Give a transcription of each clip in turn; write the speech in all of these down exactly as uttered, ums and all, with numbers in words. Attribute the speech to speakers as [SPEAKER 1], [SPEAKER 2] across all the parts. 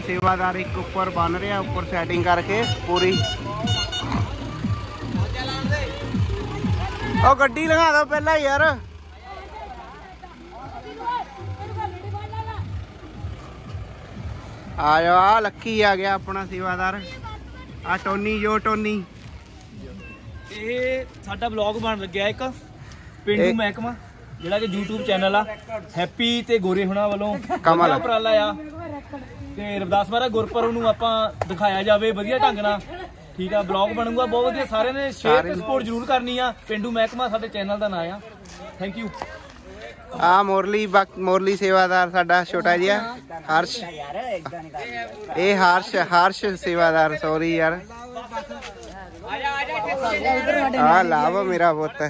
[SPEAKER 1] सेवादार एक उपर बन रहा, उपर सैटिंग करके पूरी। ओ गड्डी लगा दो पहला यार। आ जाओ, आ लक्की आ गया अपना सेवादार। आ टोनी जो टोनी
[SPEAKER 2] ਇਹ ਸਾਡਾ ਵਲੌਗ ਬਣ ਲੱਗਿਆ ਇੱਕ ਪਿੰਡੂ ਮਹਿਕਮਾ ਜਿਹੜਾ ਕਿ YouTube ਚੈਨਲ ਆ ਹੈਪੀ ਤੇ ਗੋਰੇ ਹੁਣਾਂ ਵੱਲੋਂ ਕਮਾਲ ਉਪਰਾਲਾ ਆ ਤੇ ਰਵਿਦਾਸ ਮਹਾਰਾਜ ਗੁਰਪੁਰਬ ਨੂੰ ਆਪਾਂ ਦਿਖਾਇਆ ਜਾਵੇ ਵਧੀਆ ਢੰਗ ਨਾਲ। ਠੀਕ ਆ, ਵਲੌਗ ਬਣੂਗਾ ਬਹੁਤ ਵਧੀਆ। ਸਾਰਿਆਂ ਨੇ ਸ਼ੇਅਰ ਤੇ ਸਪੋਰਟ ਜ਼ਰੂਰ ਕਰਨੀ ਆ। ਪਿੰਡੂ ਮਹਿਕਮਾ ਸਾਡੇ ਚੈਨਲ ਦਾ ਨਾਂ ਆ। Thank you.
[SPEAKER 1] ਆ ਮੋਰਲੀ ਮੋਰਲੀ ਸੇਵਾਦਾਰ ਸਾਡਾ ਛੋਟਾ ਜਿਹਾ ਹਰਸ਼। ਇਹ ਹਰਸ਼ ਹਰਸ਼ ਸੇਵਾਦਾਰ ਸੌਰੀ ਯਾਰ। ਆ ਲਾਭ ਮੇਰਾ ਪੁੱਤ।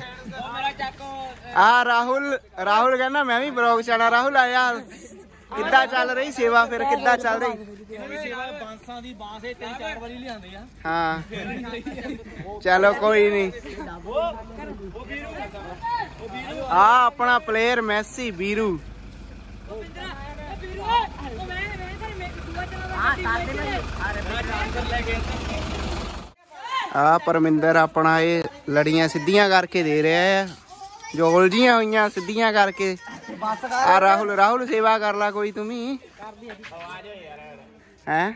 [SPEAKER 1] ਆ ਰਾਹੁਲ ਰਾਹੁਲ ਕਹਿੰਦਾ ਮੈਂ ਵੀ ਬਲੌਗ ਚਲਾ। ਰਾਹੁਲ ਆਇਆ ਕਿੱਦਾਂ ਚੱਲ ਰਹੀ ਸੇਵਾ ਫਿਰ? ਕਿੱਦਾਂ ਚੱਲ ਰਹੀ
[SPEAKER 2] ਬਾਂਸਾਂ ਦੀ ਬਾਂਸ ਇਹ ਤਿੰਨ ਚਾਰ ਵਾਰੀ ਲਿਆਂਦੇ ਆ।
[SPEAKER 1] ਹਾਂ ਚਲੋ ਕੋਈ ਨਹੀਂ। ਆ ਆਪਣਾ ਪਲੇਅਰ ਮੈਸੀ ਵੀਰੂ। ਆ ਪਰਮਿੰਦਰ ਆਪਣਾ ਇਹ ਲੜੀਆਂ ਸਿੱਧੀਆਂ ਕਰਕੇ ਦੇ ਰਿਹਾ ਹੈ, ਜੋ ਉਲਝੀਆਂ ਹੋਈਆਂ ਸਿੱਧੀਆਂ ਕਰਕੇ। ਆ ਰਾਹੁਲ ਰਾਹੁਲ ਸੇਵਾ ਕਰ ਲਾ ਕੋਈ ਤੁਮੀ ਹੈ।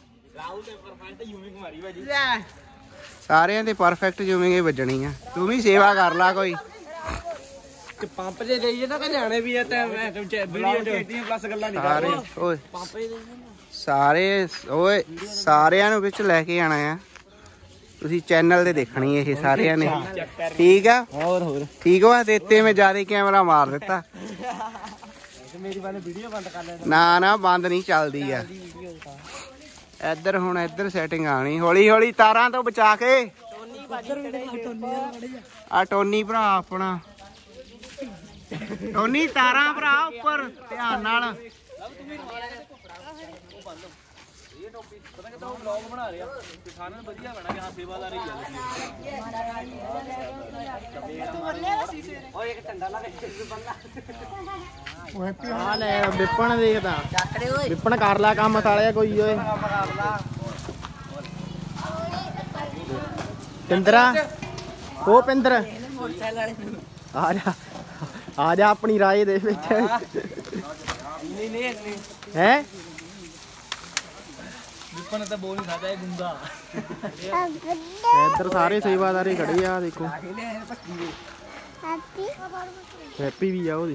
[SPEAKER 1] ਸਾਰਿਆਂ ਦੇ ਪਰਫੈਕਟ ਜਿਵੇਂ ਵੱਜਣੀ ਆ। ਤੂੰ ਵੀ ਸੇਵਾ ਕਰ ਲਾ ਕੋਈ।
[SPEAKER 2] ਪੰਪ ਜੇ ਦੇਈਏ ਨਾ ਕਲਿਆਣੇ ਵੀ ਆ ਤੇ ਵੀਡੀਓ ਚ ਪਲੱਸ ਗੱਲਾਂ ਨਹੀਂ ਕਰ ਰਹੇ।
[SPEAKER 1] ਓਏ ਸਾਰੇ ਓਏ ਸਾਰਿਆਂ ਨੂੰ ਵਿੱਚ ਲੈ ਕੇ ਆਣਾ ਆ। ਤੁਸੀਂ ਚੈਨਲ ਤੇ ਦੇਖਣੀ ਇਹ ਸਾਰਿਆਂ ਨੇ। ਠੀਕ ਆ ਹੋਰ ਹੋਰ ਠੀਕ ਵਾ। ਦੇਤੇ ਮੈਂ ਜਿਆਦਾ ਕੈਮਰਾ ਮਾਰ ਦਿੱਤਾ। ਮੇਰੀ ਵਾਲੇ ਵੀਡੀਓ ਬੰਦ ਕਰ ਲੈ। ਨਾ ਨਾ ਬੰਦ ਨਹੀਂ ਚੱਲਦੀ ਆ। ਇੱਧਰ ਹੁਣ ਇੱਧਰ ਸੈਟਿੰਗ ਆਣੀ ਹੌਲੀ ਹੌਲੀ ਤਾਰਾਂ ਤੋਂ ਬਚਾ ਕੇ। ਆ ਟੋਨੀ ਭਰਾ ਆਪਣਾ ਟੋਨੀ ਤਾਰਾਂ ਭਰਾ ਉੱਪਰ ਧਿਆਨ ਨਾਲ। ਵਿਪਨ ਦੇਖਦਾ ਵਿਪਨ ਕਰ ਲਾ ਕੰਮ ਸਾਲਿਆ ਕੋਈ ਓਏ। ਪਿੰਦਰਾ ਉਹ ਪਿੰਦਰ ਆ ਜਾ ਆ ਜਾ ਆਪਣੀ ਰਾਏ ਦੇ ਵਿੱਚ ਹੈ। ਵਿਪਨ ਤਾਂ ਬੋਲ ਨਹੀਂ ਸਕਦਾ ਇਹ ਗੁੰਗਾ। ਇੱਧਰ ਸਾਰੇ ਸੇਵਾਦਾਰੀ ਖੜੇ ਆ ਦੇਖੋ। ਹੈਪੀ ਵੀ ਆ ਉਹਦੀ।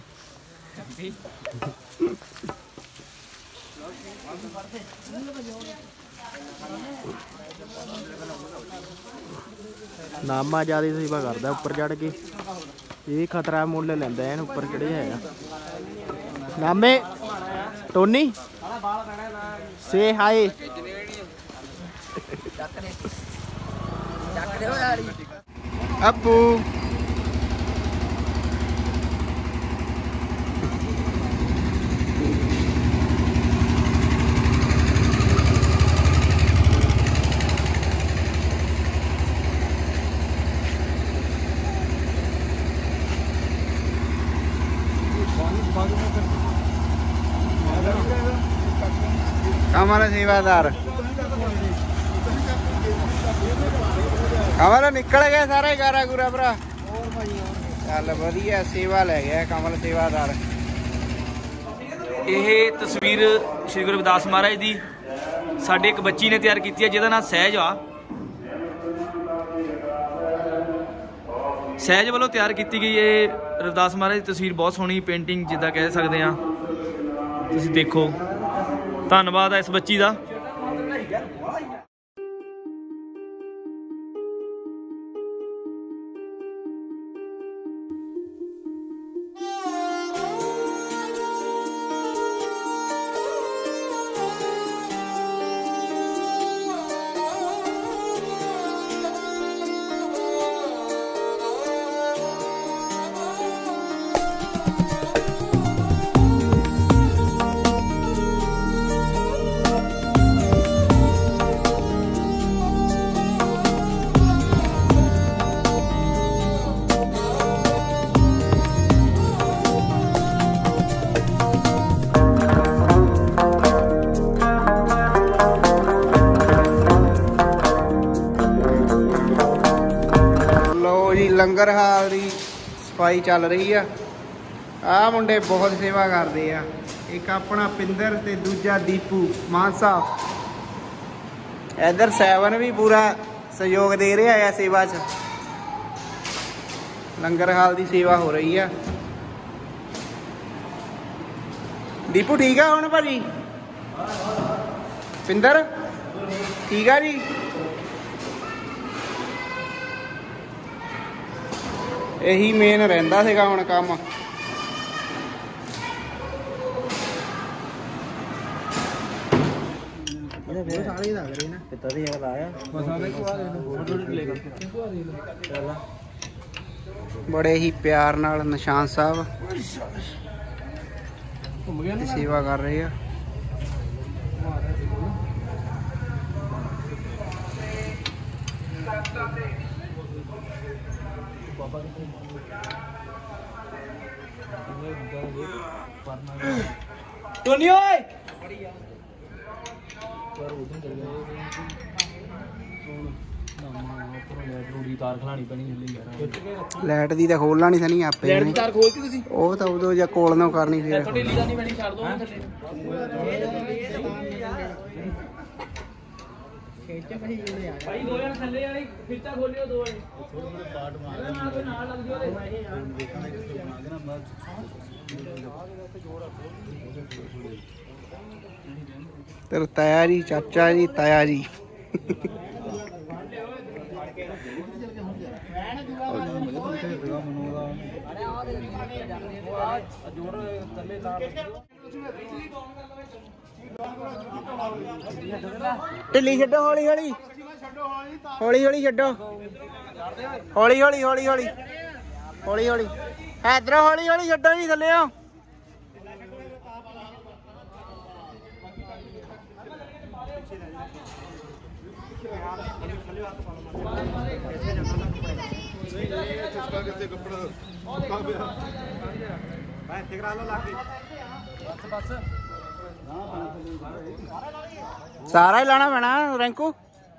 [SPEAKER 1] ਨਾਮਾ ਜਿਆਦਾ ਸੇਵਾ ਕਰਦਾ ਉੱਪਰ ਚੜ ਕੇ। ਇਹ ਖਤਰਾ ਮੁੱਲ ਲੈਂਦਾ ਐਨ ਉੱਪਰ ਚੜੇ ਹੈਗਾ। ਨਾਮੇ ਟੋਨੀ ਸੇ ਹਾਈ। ਅੱਬੂ हमारा सेवादार कमल निकल गया सारा गारा गुरा भरा। चल वधिया सेवा लै गया कमल सेवादार।
[SPEAKER 2] ਇਹ ਤਸਵੀਰ ਸ਼੍ਰੀ ਗੁਰੂ ਰਵਿਦਾਸ ਮਹਾਰਾਜ ਦੀ ਸਾਡੇ ਇੱਕ ਬੱਚੀ ਨੇ ਤਿਆਰ ਕੀਤੀ ਹੈ ਜਿਹਦਾ ਨਾਮ ਸਹਿਜ ਆ। ਸਹਿਜ ਵੱਲੋਂ ਤਿਆਰ ਕੀਤੀ ਗਈ ਇਹ ਰਵਿਦਾਸ ਮਹਾਰਾਜ ਦੀ ਤਸਵੀਰ ਬਹੁਤ ਸੋਹਣੀ ਪੇਂਟਿੰਗ ਜਿੱਦਾਂ ਕਹਿ ਸਕਦੇ ਆ। ਤੁਸੀਂ ਦੇਖੋ ਧੰਨਵਾਦ ਆ ਇਸ ਬੱਚੀ ਦਾ।
[SPEAKER 1] ਲੰਗਰ ਹਾਲ ਦੀ ਸਫਾਈ ਚੱਲ ਰਹੀ ਆ। ਆਹ ਮੁੰਡੇ ਬਹੁਤ ਸੇਵਾ ਕਰਦੇ ਆ। ਇੱਕ ਆਪਣਾ ਪਿੰਦਰ ਤੇ ਦੂਜਾ ਦੀਪੂ ਮਾਨ ਸਾਹਿਬ। ਇੱਧਰ ਸੈਵਨ ਵੀ ਪੂਰਾ ਸਹਿਯੋਗ ਦੇ ਰਿਹਾ ਆ ਸੇਵਾ 'ਚ। ਲੰਗਰ ਹਾਲ ਦੀ ਸੇਵਾ ਹੋ ਰਹੀ ਆ। ਦੀਪੂ ਠੀਕ ਆ ਹੁਣ ਭਾਜੀ? ਪਿੰਦਰ ਠੀਕ ਆ ਜੀ? ਇਹੀ ਮੇਨ ਰਹਿੰਦਾ ਸੀਗਾ ਹੁਣ ਕੰਮ। ਬੜੇ ਹੀ ਪਿਆਰ ਨਾਲ ਨਿਸ਼ਾਨ ਸਾਹਿਬ ਸੇਵਾ ਕਰ ਰਹੇ ਆ।
[SPEAKER 2] ਟੋਨੀ ਓਏ ਤਾਰ ਖਲਾਣੀ ਪੈਣੀ
[SPEAKER 1] ਲਾਈਟ ਦੀ ਤਾਂ ਖੋਲਣਾ ਨਹੀਂ ਸਨੀ ਆਪੇ।
[SPEAKER 2] ਲਾਈਟ ਦੀ ਤਾਰ ਖੋਲਤੀ ਤੁਸੀਂ?
[SPEAKER 1] ਉਹ ਤਾਂ ਉਦੋਂ ਜਾਂ ਕੋਲ ਨਾ ਕਰਨੀ ਫਿਰ।
[SPEAKER 2] ਢਿੱਲੀ ਦਾ ਨਹੀਂ ਪੈਣੀ, ਛੱਡ ਦੋ ਥੱਲੇ। ਭਾਈ ਦੋ ਜਣ ਥੱਲੇ ਵਾਲੀ ਖਿੱਚਾ ਖੋਲਿਓ, ਦੋ ਵਾਲੇ ਥੋੜੇ ਥੋੜੇ ਪਾਰਟ ਮਾਰ ਨਾਲ ਲੱਗ ਜਿਓ। ਦੇਖਣਾ ਕਿਸ ਤੋਂ ਬਣਾ ਦੇਣਾ ਬਾਅਦ
[SPEAKER 1] ਤੇਰਾ ਤਾਇਆ ਜੀ, ਚਾਚਾ ਜੀ, ਤਾਇਆ ਜੀ। ਢਿੱਲੀ ਛੱਡੋ, ਹੌਲੀ ਹੌਲੀ ਹੌਲੀ ਹੌਲੀ ਛੱਡੋ, ਹੌਲੀ ਹੌਲੀ ਹੌਲੀ ਹੌਲੀ ਹੌਲੀ ਹੌਲੀ ਇਧਰੋਂ ਹੌਲੀ ਹੌਲੀ ਛੱਡੋ ਜੀ ਥੱਲਿਓ। ਸਾਰਾ ਹੀ ਲਾਣਾ ਪੈਣਾ ਰੈਂਕੂ।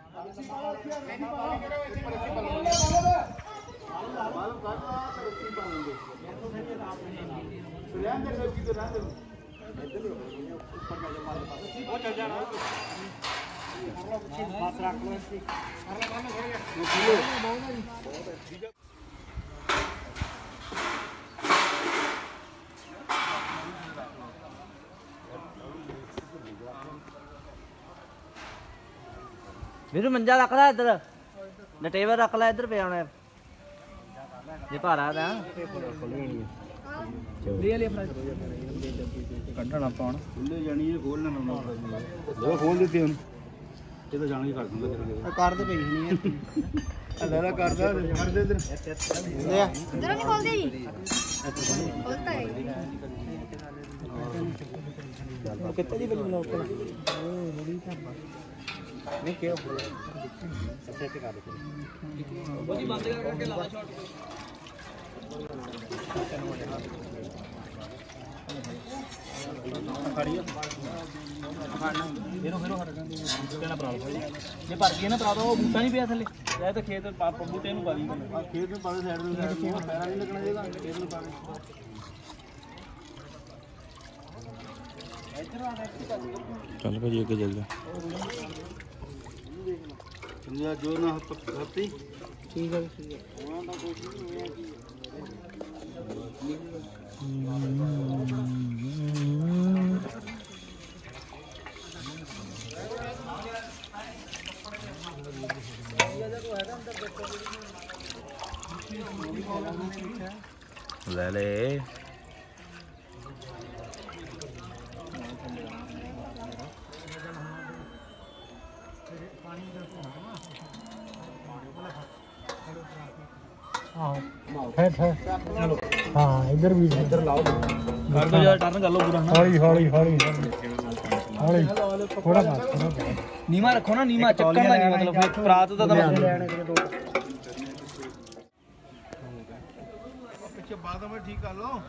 [SPEAKER 3] ਵੀਰੂ ਮੰਜਾ ਰੱਖ ਲੈ ਇੱਧਰ, ਲਟੇਵਰ ਰੱਖ ਲੈ ਇੱਧਰ ਪਿਆ ਹੋਣਾ ਜੇ ਭਾਰਾ ਦਾ
[SPEAKER 2] ਕੱਢਣਾ ਪਾਉਣ ਖੁੱਲੇ ਜਾਣੀ ਇਹ ਖੋਲਣਾ ਨਾ ਉਹ ਖੋਲ ਦਿੱਤੀ ਹੁਣ ਇਹ ਤਾਂ ਜਾਣੀ ਕਰ ਦੂੰਗਾ।
[SPEAKER 1] ਕਰ ਦੇ ਪਈ ਨਹੀਂ
[SPEAKER 2] ਅੱਲਾ ਦਾ ਕਰਦਾ ਕਰ ਦੇ ਇਧਰ
[SPEAKER 1] ਲੈ ਆ
[SPEAKER 4] इधर नहीं खोल दे खोलता है
[SPEAKER 1] ਕਿੱਥੇ ਦੀ ਬਣੀ ਲੋਕ ਨਹੀਂ ਕਿਉਂ ਸੱਚੇ ਤੇ ਕਰ ਦੇ
[SPEAKER 2] ਉਹਦੀ ਬੰਦ ਕਰਕੇ ਲਾ ਲਾ ਸ਼ਾਟ। ਖੜੀ ਆ ਫੇਰੋ ਫੇਰੋ ਹਟ ਜਾਂਦੀ ਨਾ ਭਰਾ ਲਓ ਜੇ ਭਰ ਗਈ ਨਾ ਭਰਾ ਦੋ। ਉਹ ਬੂਟਾ ਨਹੀਂ ਪਿਆ ਥੱਲੇ ਇਹ ਤਾਂ ਖੇਤ ਪਾਪ ਬੂਟੇ ਨੂੰ ਪਾ ਦੀ ਆ ਖੇਤ ਨੂੰ ਪਾ ਦੇ ਸਾਈਡ ਨੂੰ ਸਾਈਡ ਪੈਰਾਂ ਨਹੀਂ ਲੱਗਣਾ ਇਹਦਾ ਖੇਤ ਨੂੰ ਪਾ ਦੇ।
[SPEAKER 1] ਚੱਲ ਭਾਜੀ ਅੱਗੇ ਚੱਲ ਜਾ।
[SPEAKER 2] ਜੋ ਨਾ ਹੱਤੀ
[SPEAKER 1] ਠੀਕ ਹੈ ਠੀਕ ਹੈ।
[SPEAKER 3] ਲੈ ਲੈ
[SPEAKER 5] हाँ इधर भी इधर लाओ
[SPEAKER 2] ਕਰ ਦੋ ਯਾਰ ਟਰਨ ਕਰ ਲਓ ਪੂਰਾ
[SPEAKER 5] हौली हौली हौली हौली थोड़ा बात थोड़ा
[SPEAKER 2] ਨੀਮਾ ਰੱਖੋ ਨਾ ਨੀਮਾ ਚੱਕਣ ਦਾ ਨਹੀਂ ਮਤਲਬ ਫਿਰ ਪ੍ਰਾਤ ਦਾ ਤਾਂ ਪਿੱਛੇ ਬਾਅਦ ਵਿੱਚ ਠੀਕ ਕਰ ਲਓ।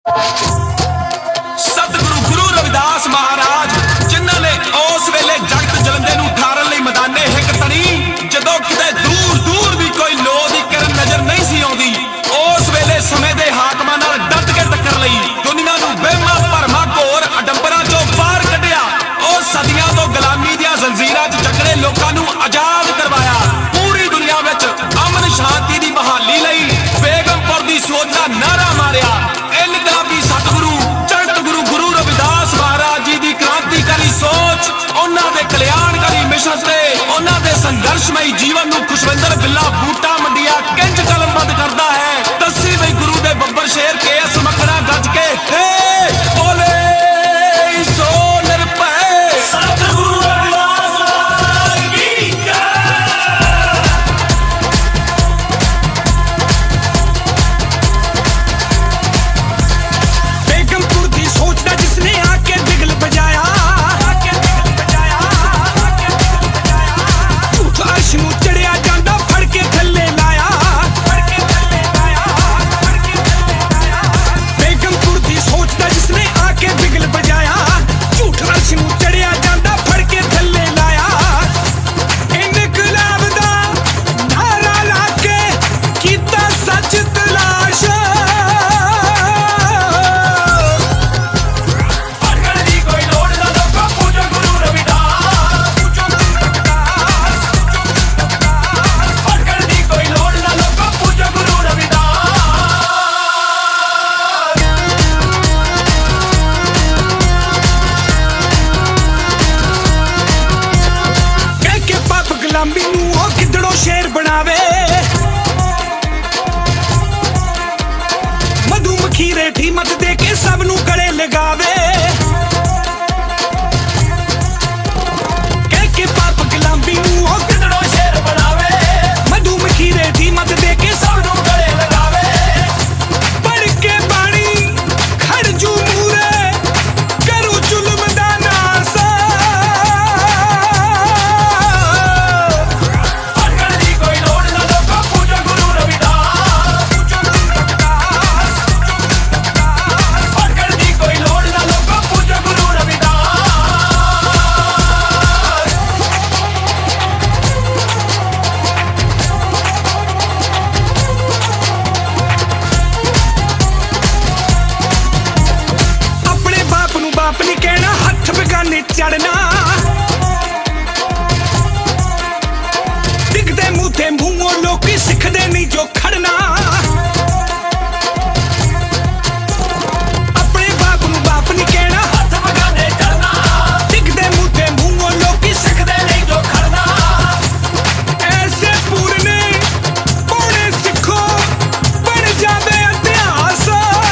[SPEAKER 6] सतगुरु गुरु रविदास महाराज जिन्हां ने उस वेले जगत जलंदे नूं ठारन लई मैदाने हिक तणी जदों किते दूर दूर भी कोई लोह दी किरण नजर नहीं सी आउंदी उस वेले समय दे हाकमां नाल डट के टक्कर लई दुनिया नूं बेमा भरमा घोर अडंबरां चों बाहर कढिया और सदियां तो गुलामी दियां जंजीरां च जकड़े लोकां नूं आजाद करवाया पूरी दुनिया विच अमन शांति दी बहाली लई बेगमपुर दी सोच दा नारा मारिया इनकलाबी सतगुरु चरत गुरु गुरु रविदास महाराज जी दी क्रांतिकारी सोच उन्हां दे कल्याणकारी मिशन ते उन्हां दे संघर्षमई जीवन नूं खुशविंदर बिल्ला बूटा मंडिया किंज कलमबंद करदा है दसी बई गुरु दे बब्बर शेर के इस मखड़ा गज के हे बोले सो निरभय सतगुरु रविदास महाराज की जय। बेगमपुर दी सोच दा जिसने आके बिगल बजाया झूठ अर्श नूं चढ़िया जांदा फड़ के थल्ले लाया बेगमपुर दी सोच दा जिसने आके बिगल बजाया झूठ अर्श नूं चढ़िया जांदा फड़ के थल्ले लाया इनकलाब दा नारा ला के कीता सच तलाश अटकण दी कोई लोड़ ना लोका पूजो गुरु रविदास अटकण दी कोई लोड़ ना लोका पूजो गुरु रविदास कह के पाप गुलामी नूं ओ किदड़ों शेर बनावे मधुमक्खी रेठी मत दे के सब नूं गले लगावे कह के पाप गुलामी नूं ओ किदड़ों शेर बनावे मधुमक्खी रेठी मत दे के सब नूं गले लगावे पढ़ के बाणी खड़जू मूरे करू जुल्म दा नास अटकण दी कोई लोड़ ना लोका पूजो गुरु रविदास अटकण दी कोई लोड़ ना लोका पूजो गुरु रविदास अपने बाप नूं बाप नहीं कहना हथ बेगाने चढ़ना दिखदे मूंह ते मूंहों लोकी सिखदे नहीं जो खड़ना अपने बाप नूं बाप नहीं कहना हथ बेगाने चढ़ना दिखदे मूंह ते मूंहों लोकी सिखदे नहीं जो खड़ना ऐसे पूरने पौने सिखो बन जावे इतिहास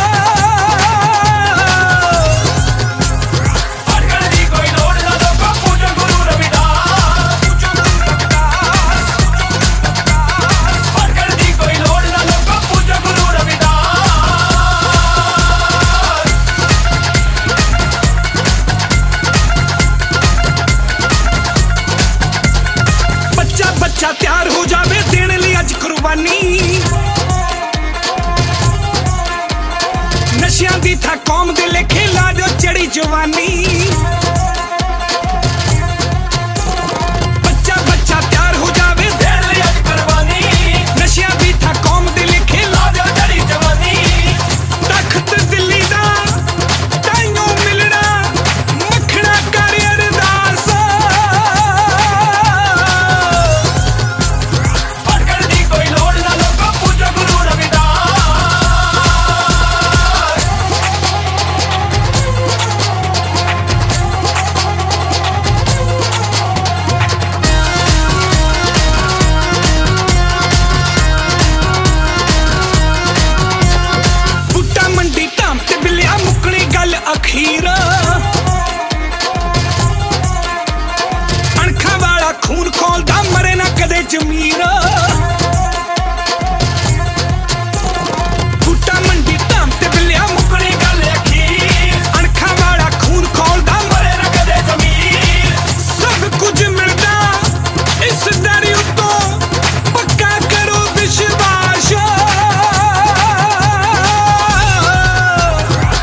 [SPEAKER 6] अटकण दी कोई लोड़ ना लोका पूजो गुरु रविदास अटकण दी कोई लोड़ ना लोका पूजो गुरु रविदास बच्चा बच्चा तैयार हो जावे देने लिए अज कुर्बानी नशियां दी था कौम दे लेखे ला जो चढ़ी जवानी बच्चा बच्चा तैयार हो जावे देने लिए अज कुर्बानी नशियां दी था कौम दे लेखे ला जो चढ़ी जवानी तख्त दिल्ली दा ताइयों मिलना मखना कर अरदास अटकण दी कोई लोड़ ना लोका पूजो गुरु रविदास बूटा मंडी धाम ते बिलिया मुकनी गल अखीर अणखा वाला खून खोलदा मरे ना कदे जमीर बूटा मंडी धाम ते बिलिया मुकनी गल अखीर अणखा वाला खून खोलदा मरे ना कदे जमीर सब कुछ मिलदा इस दर उत्तों पक्का करो विश्वास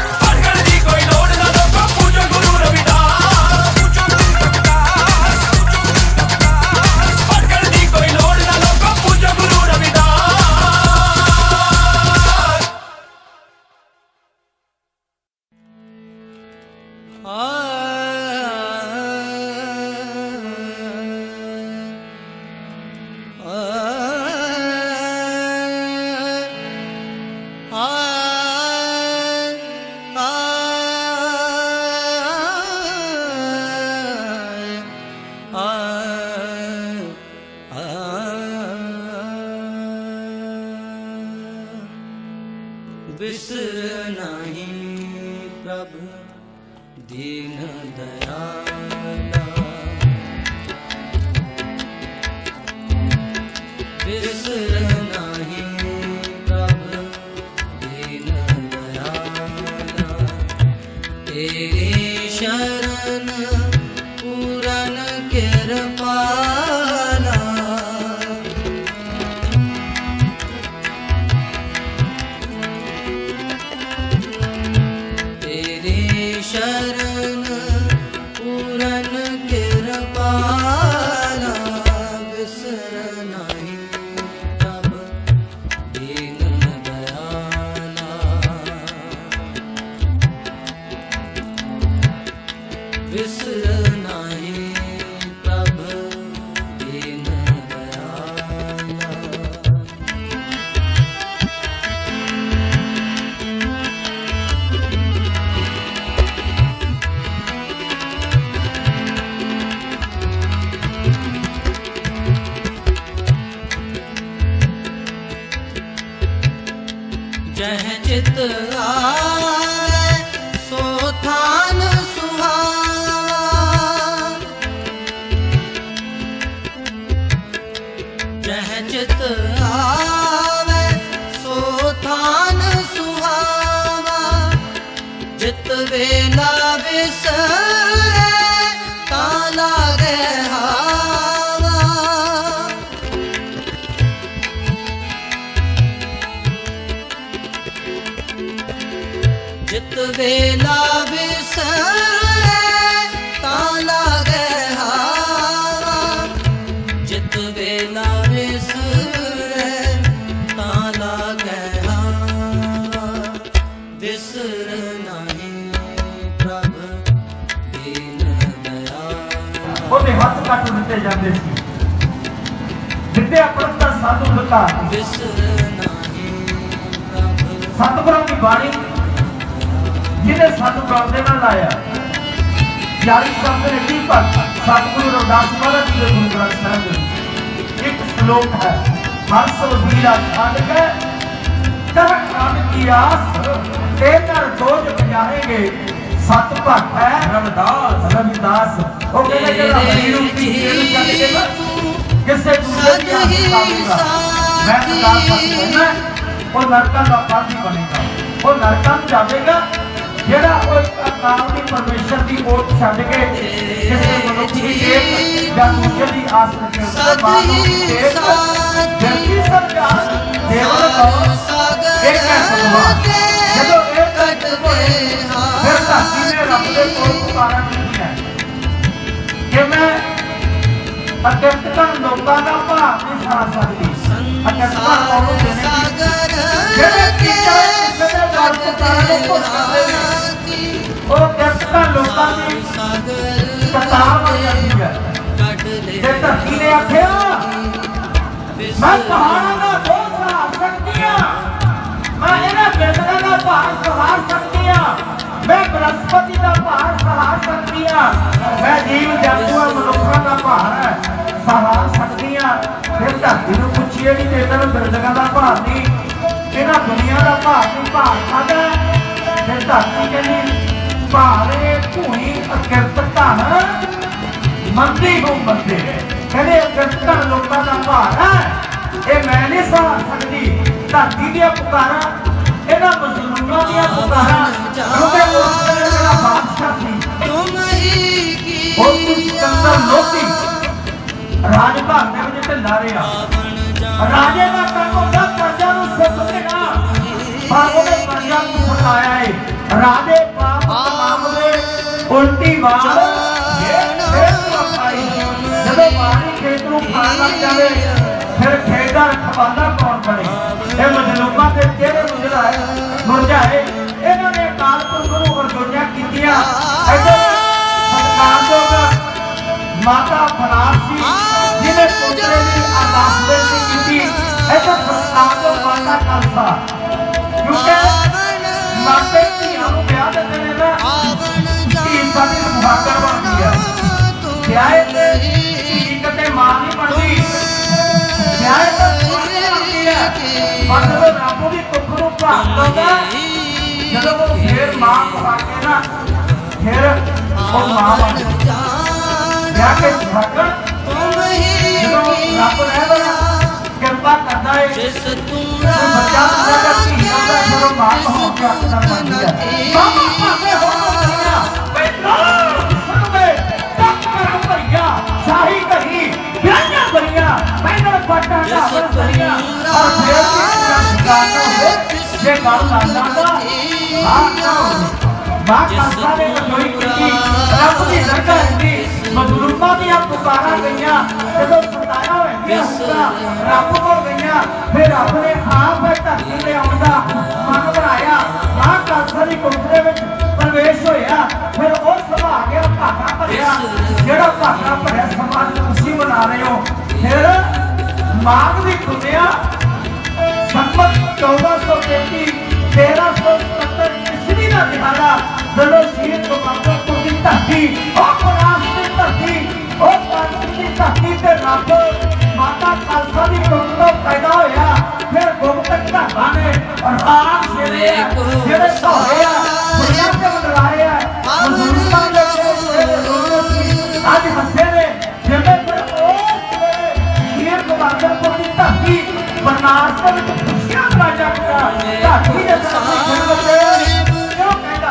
[SPEAKER 7] बिसर नहीं प्रभु दीन दयाला, बिसर नहीं प्रभु दीन दयाला, तेरी शरण पूरन कृपाला, शरण पूरन कृपाला, बिसर नहीं तब दीन दयाला, बिसर नहीं तब दीन दयाला। जह चित आए सो थान सुहावा, जह चित आवे सो थान सुहावा, जित वेला बिसरे ता लागे हावा, जित वेला बिसरे ता लागे हावा, जित वेला बिसरे ता लागे हावा, बिसर नहीं प्रभु दीन दयाला।
[SPEAKER 5] ਉਹਦੇ ਹੱਥ ਕੱਟ ਦਿੱਤੇ ਜਾਂਦੇ ਸੀ, ਵਿਦਿਆ ਪੜ੍ਹਤਾ ਸਾਧੂ ਲਤਾ,
[SPEAKER 7] बिसर नहीं प्रभु
[SPEAKER 5] ਸਤਿਗੁਰਾਂ ਦੀ ਬਾਣੀ ਜਿਹਨੇ ਸਾਨੂੰ ਗਾਉਂਦੇ ਨਾਲ ਲਾਇਆ। ਯਾਰੀ ਸ਼ਬਦ ਨੇ ਕੀ ਪਰ ਸਤਿਗੁਰੂ ਰਵਿਦਾਸ ਮਹਾਰਾਜ ਜੀ ਦੇ ਗੁਰੂ ਗ੍ਰੰਥ ਸਾਹਿਬ ਦੇ ਇੱਕ ਸ਼ਲੋਕ ਹੈ, ਹਰਸ ਵੀਰਾ ਛੱਡ ਕੇ ਕਰ ਖਾਨ ਕੀ ਆਸ, ਇਹ ਨਰ ਦੋਜ ਬਜਾਏਗੇ ਸਤ ਭੱਟ ਹੈ ਰਵਿਦਾਸ ਰਵਿਦਾਸ। ਉਹ ਕਹਿੰਦਾ ਜਿਹੜਾ ਹਰੀ ਨੂੰ ਪੀਰ ਛੱਡ ਕੇ ਨਾ ਕਿਸੇ ਦੂਜੇ ਦੀ ਆਸ ਲਾਵੇਗਾ, ਮੈਂ ਸਦਾ ਸੱਚ ਕਹਿੰਦਾ ਉਹ ਨਰਕਾਂ ਦਾ ਪਾਪੀ ਬਣੇਗਾ, ਉਹ ਨਰਕਾਂ ਨੂੰ ਜਾਵੇਗਾ ਜਿਹੜਾ ਉਹ ਅਕਾਲ ਦੀ ਪਰਮੇਸ਼ਰ ਦੀ ਓਟ ਛੱਡ ਕੇ ਕਿਸੇ ਮਨੁੱਖ ਦੀ ਏਕ ਜਾਂ ਦੂਜੇ ਦੀ ਆਸ ਰੱਖੇ। ਮਾਨੋ ਏਕ ਜਲਦੀ ਸਰਕਾਰ ਦੇਵਲ ਕੋ ਇੱਕ ਹੈ ਭਗਵਾਨ, ਜਦੋਂ ਇਹ ਕੱਟ ਹੋਏ ਫਿਰ ਧਰਤੀ ਨੇ ਰੱਬ ਦੇ ਕੋਲ ਪੁਕਾਰਾ ਕੀਤੀ ਹੈ ਕਿ ਮੈਂ ਅਕਿਰਤਨ ਲੋਕਾਂ ਦਾ ਭਾਵ ਨਹੀਂ ਸੁਣਾ ਸਕਦੀ। ਅਕਿਰਤਨ ਉਹਨੂੰ ਦੇਣੇ ਜਿਹੜੇ ਕਿਸੇ ਦੇ ਦਰ ਪੁਕਾਰਾ ਨੂੰ ਭੁੱਲ ਜਾਂਦੇ ਨੇ, ਉਹ ਅਕਿਰਤਨ ਲੋਕਾਂ ਦੀ ਕਤਾਰ ਬਣ ਜਾਂਦੀ ਹੈ। ਤੇ ਧਰਤੀ ਨੇ ਆਖਿਆ ਮੈਂ ਪਹਾੜਾਂ ਦਾ ਬੋਝ ਸਹਾਰ ਸਕਦੀ ਹਾਂ, ਮੈਂ ਇਹਨਾਂ ਅਕਿਰਤਨਾਂ ਦਾ ਭਾਰ ਸਹਾਰ ਸਕਦੀ ਹਾਂ, ਮੈਂ ਬ੍ਰਹਸਪਤੀ ਦਾ ਭਾਰ ਸਹਾਰ ਸਕਦੀ ਹਾਂ, ਮੈਂ ਜੀਵ ਜੰਤੂਆਂ ਮਨੁੱਖਾਂ ਦਾ ਭਾਰ ਸਹਾਰ ਸਕਦੀ ਹਾਂ। ਫਿਰ ਧਰਤੀ ਨੂੰ ਪੁੱਛੀਏ ਵੀ ਤੇ ਤੈਨੂੰ ਬਿਰਦਗਾਂ ਦਾ ਭਾਰ ਨਹੀਂ, ਇਹਨਾਂ ਦੁਨੀਆ ਦਾ ਭਾਰ ਨਹੀਂ, ਭਾਰ ਖਾਦਾ। ਫਿਰ ਧਰਤੀ ਕਹਿੰਦੀ ਭਾਰੇ ਭੂਮੀ ਅਕਿਰਤ ਧਨ ਮੰਦੀ ਹੋ ਬੰਦੇ, ਕਹਿੰਦੇ ਅਕਿਰਤਨ ਲੋਕਾਂ ਦਾ ਭਾਰ ਹੈ, ਇਹ ਮੈਂ ਨਹੀਂ ਸਹਾਰ ਸਕਦੀ। ਧਰਤੀ ਦੀਆਂ ਪੁਕਾਰਾਂ, ਇਹਨਾਂ ਮਜ਼ਲੂਮਾਂ ਦੀਆਂ ਪੁਕਾਰਾਂ, ਕਿਉਂਕਿ ਉਸ ਵੇਲੇ ਜਿਹੜਾ ਬਾਦਸ਼ਾਹ ਸੀ ਉਹ ਸਿਕੰਦਰ ਲੋਧੀ ਰਾਜ ਭਾਗ ਦੇ ਵਿੱਚ ਢਿੱਲਾ ਰਿਹਾ। ਰਾਜੇ ਦਾ ਕੰਮ ਹੁੰਦਾ ਪ੍ਰਜਾ ਨੂੰ ਸੁੱਖ ਦੇਣਾ, ਪਰ ਉਹਨੇ ਪ੍ਰਜਾ ਨੂੰ ਸੁਣਾਇਆ ਹੈ। ਰਾਜੇ ਪਾਪ ਕਮਾਮ ਦੇ ਉਲਟੀ ਵਾਰ ਜਦੋਂ ਪਾਣੀ ਖੇਤ ਨੂੰ ਖਾਣ ਲੱਗ ਜਾਵੇ ਫਿਰ ਖੇਤ ਦਾ ਰਖਵਾਲਾ ਕੌਣ ਬਣੇ? ਇਹ ਮਜ਼ਲੂਮਾਂ ਦੇ ਚਿਹਰੇ ਮੁਰਝਾਏ ਮੁਰਝਾਏ ਇਹਨਾਂ ਨੇ ਅਕਾਲ ਪੁਰਖ ਨੂੰ ਅਰਜੋਨਿਆ कीतियां इधर सत्कारयोग माता बनारसी जिन्हें पुत्रे की अरदास बेनती की इधर सत्कारयोग माता खालसा क्योंकि माते धीआं नूं ब्याह दिंदे ने ना धी साडी सुहागण बनदी है ब्याह ते धी कदे मां नहीं बनदी ब्याह ते सुहागण बनदी है पर जदों रब दी कुख नूं भाग लौंदा जदों वो फिर मां पाके ना फिर वो मां बन ब्याह के सुहागण जदों रब रहदा कृपा करदा है बच्चा पूरा करती है जदों मां हो के अपना बनदी है मां पासे हो गया बेटा सबे तक कर भरिया शाही कही ब्याहियां भरिया पैदल पटा का भरिया और फिर गाना हो जे गल लाला दा हां ना मां खालसा ने जोई की रब दी दरगाह दी मजलूमां दी पुकारा गईयां जदों सताया होए गया रब को गईयां फिर अपने आप धरती ते आउंदा मन बनाया मां खालसा दी कोठरी विच प्रवेश होया फिर उस सभा गया भागा भरिया जेड़ा भागा भरिया समाज तुसीं बना रहे हो फिर माघ दी दुनिया संमत चौदह सौ तैंती तेरह सौ सत्तर ईस्वी का दिहाड़ा जदों शहीद गोपालपुर की धरती और बनारस की धरती और काशी की धरती से रब माता खालसा की कुख तो पैदा होया फिर गुप्तक धागा ने और आग शेरे जेड़े धोए आ दुनिया के बदलाए आ मजलूमां दे आज हंसे ने जिवें फिर उस शहीद गोपालपुर की धरती बनारस के विच खुशियां राजा का धरती दे सामने खड़े क्यों कहता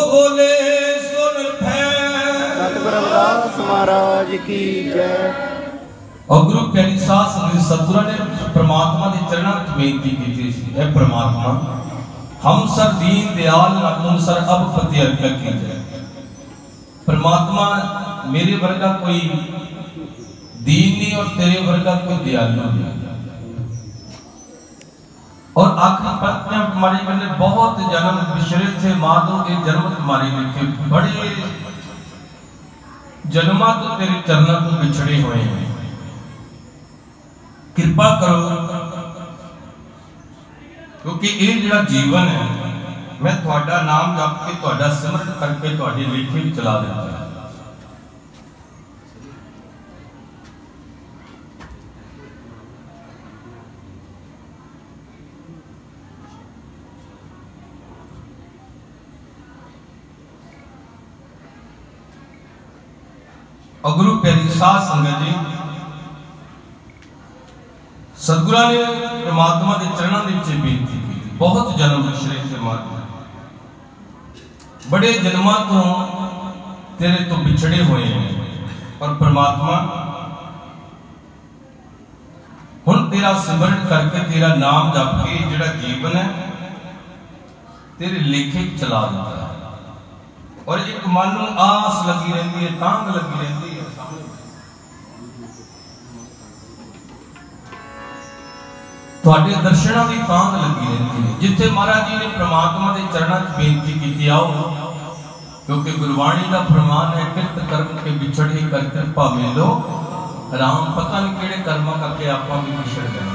[SPEAKER 6] बोले सो निर्भय।
[SPEAKER 1] सतगुरु रविदास महाराज की जय।
[SPEAKER 6] और गुरु प्यारी साध संगत सतगुरु ने परमात्मा के चरणों में बेनती की थी, है परमात्मा हम सर दीन दयाल ना तुम सर अब पति अर्घ की जाए। परमात्मा मेरे वर्गा कोई दीन नहीं और तेरे वर्गा कोई दयालु नहीं। और आखिर पद में तुम्हारी मैंने बहुत जन्म बिछड़े थे माधो के जन्म तुम्हारे लिखे बड़े जन्मा तो तेरे चरणों को बिछड़े हुए हैं। कृपा करो क्योंकि ये जो जीवन है मैं थोड़ा नाम जप के थोड़ा सिमरन करके थोड़े लेखे भी चला देता है। और गुरु प्यारी साध संगत जी सतगुरु ने परमात्मा के चरणों के बेनती की थी। बहुत जन्म बिछड़े थे माता, बड़े जन्मां तो तेरे तो बिछड़े हुए हैं। और परमात्मा हुण तेरा सिमरन करके तेरा नाम जप के जिहड़ा जीवन है तेरे लेखे चला देता है। और एक मन नूं आस लगी रहती है, तांग लगी रहती है, थोड़े दर्शनों की तांग लगी रहती है। जिथे महाराज जी ने परमात्मा के चरणों में बेनती की आओ, क्योंकि गुरबाणी का फरमान है किरत कर्म के बिछड़े कर कृपा मिलो राम। पता नहीं केड़े कर्म करके आप भी बिछड़ गए।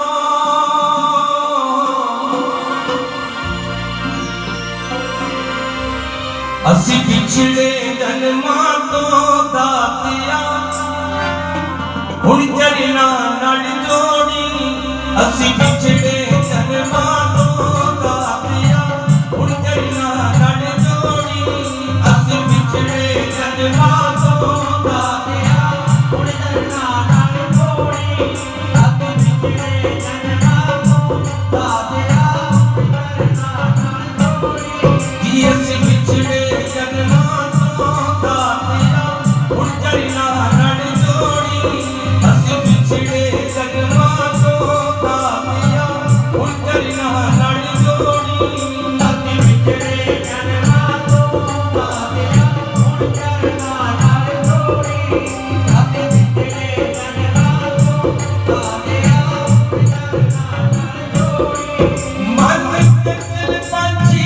[SPEAKER 6] असी पिछड़े जन्मा तो दातिया हुण चरना नड़ जोड़ी। असी पिछड़े जन्मा तो दातिया हुण चरना नड़ जोड़ी। असी पिछड़े जन्मा तो दातिया हुण चरना नड़ जोड़ी। असी पिछड़े जन्मा तो दातिया हुण चरना नड़ जोड़ी। जी असी पिछड़े जन्मा तो दातिया हुण चरना नड़ जोड़ी। असी पिछड़े जन्मा तो दातिया हुण चरना नड़ जोड़ी। असी पिछड़े जन्मा तो दातिया हुण चरना नड़ जोड़ी। असी पिछड़े जन्मा तो दातिया हुण चरना नड़ जोड़ी। मन चंचल पंछी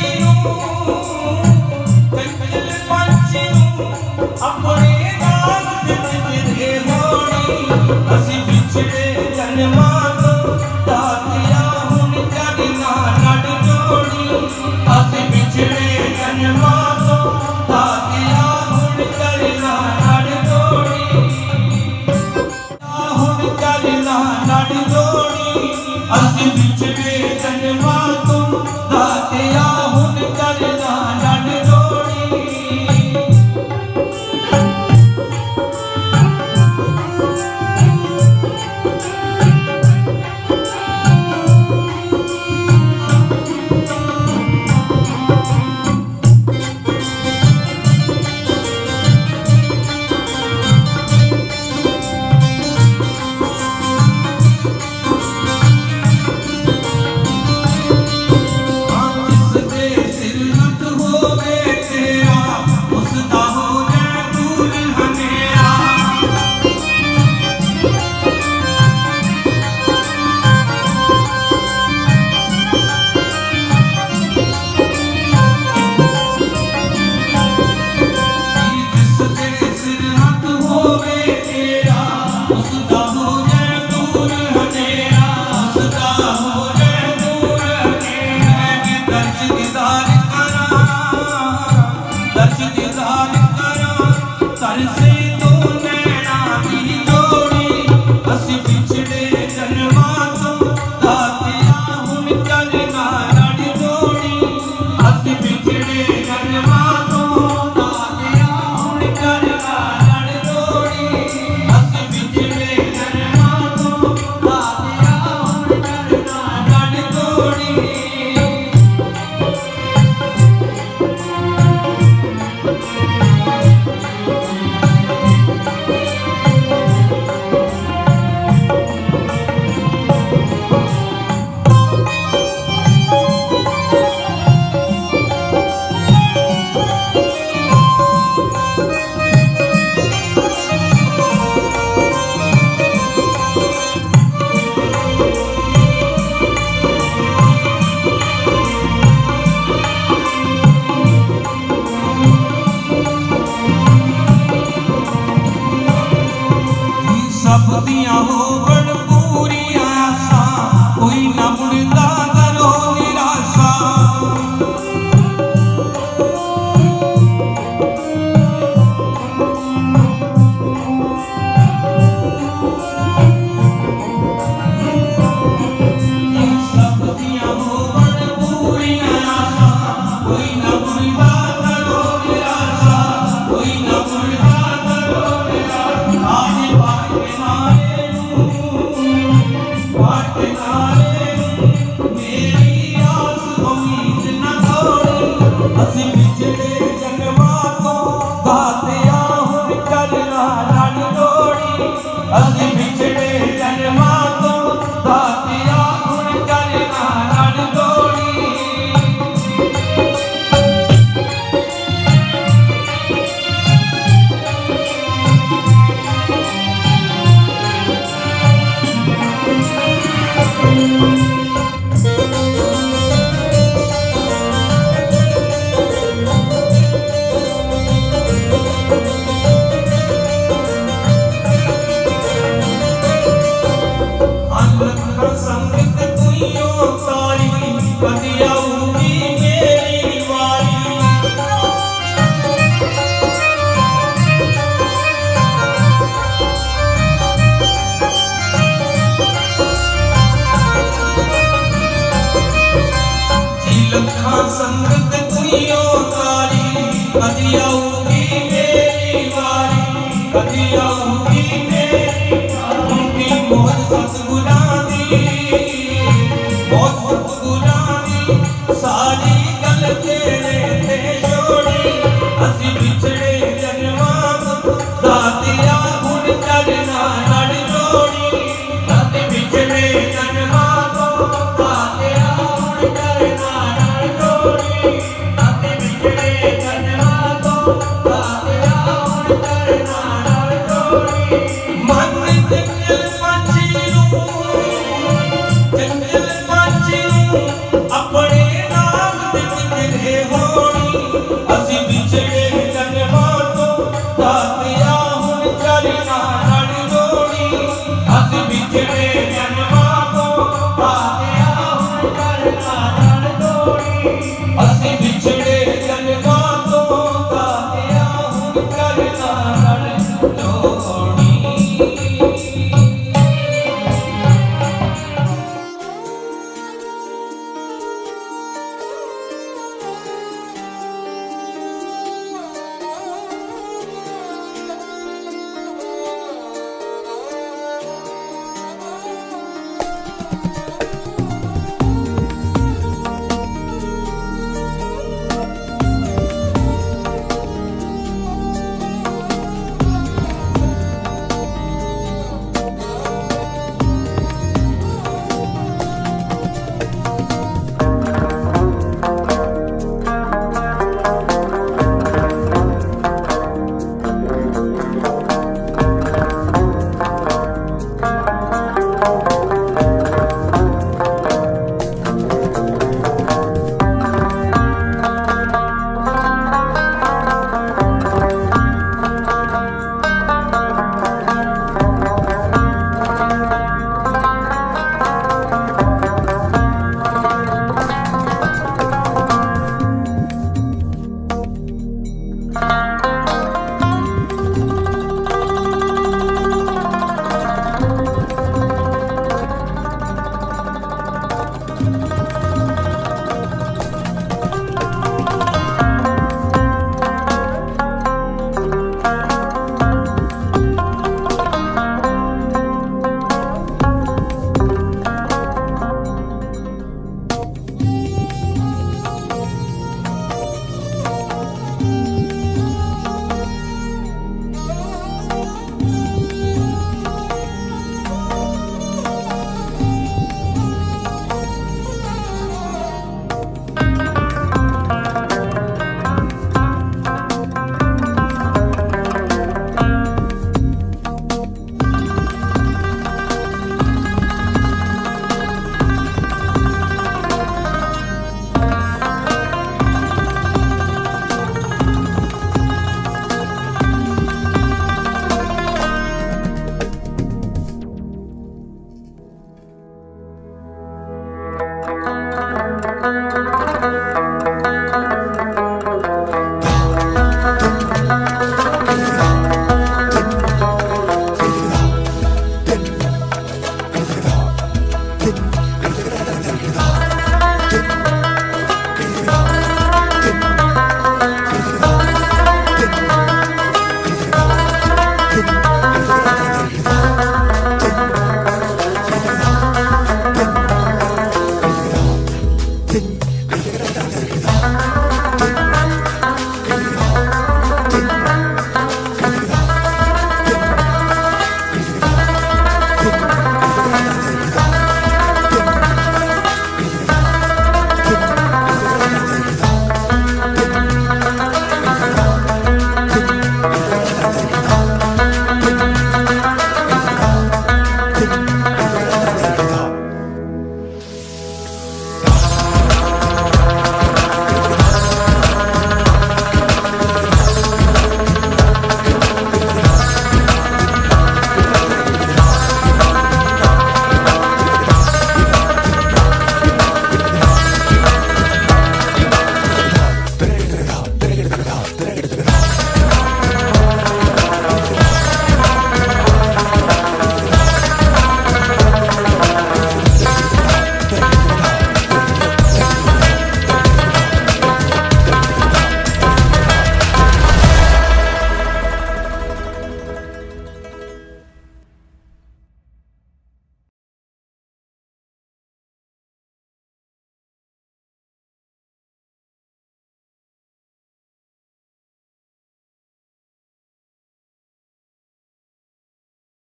[SPEAKER 6] चंचल पंछी अपने नाम जितने होनी। असी पिछड़े जन्मा तो दातिया हुण चरना नड़ जोड़ी। असी पिछड़े जन्मा तो दातिया हुण चरना नड़ जोड़ी। हुण चरना नड़ जोड़ी। असी पिछड़े जन्मा तो दातिया हुण चरना नड़ जोड़ी। जिसदे सिर हथ होवे तेरा उसदा हो जाए दूर हनेरा। जिसदे सिर हथ होवे तेरा उसदा हो जाए दूर हनेरा। उसदा हो जाए दूर हनेरा। मैं दर्श दीदार करा दर्श दीदार करा सर से तो नैना दी जोड़ी। असी पिछड़े जन्मा तो दातिया हुण चरना नड़ जोड़ी। असी पिछड़े जन्मा तो दातिया हुण चरना नड़ जोड़ी। असी पिछड़े जन्मा तो दातिया हुण चरना नड़ जोड़ी।
[SPEAKER 5] ਅਸੀਂ ਵਿਛੜੇ ਜਨਮਾਂ ਤੋਂ ਦਾਤਿਆ ਹੁਣ ਕਰਨਾ ਰਣ ਜੋੜੀ ਅਸੀਂ ਵਿਛੜੇ ਜਨਮਾਂ ਤੋਂ ਦਾਤਿਆ ਹੁਣ ਕਰਨਾ ਰਣ ਜੋੜੀ ਲੱਖਾਂ ਸੰਗਤ ਦੁਨੀਓ ਤਾਰੀ ਕਦੀ ਆਊਗੀ ਮੇਰੀ ਵਾਰੀ ਕਦੀ ਆਊਗੀ ਮੇਰੀ ਵਾਰੀ ਮੌਤ ਸਤਿਗੁਰਾਂ ਦੀ ਮੌਤ ਸਤਿਗੁਰਾਂ ਦੀ ਸਾਰੀ ਗੱਲ ਤੇਰੇ ਤੇ ਛੋੜੀ ਅਸੀਂ ਵਿਛੜੇ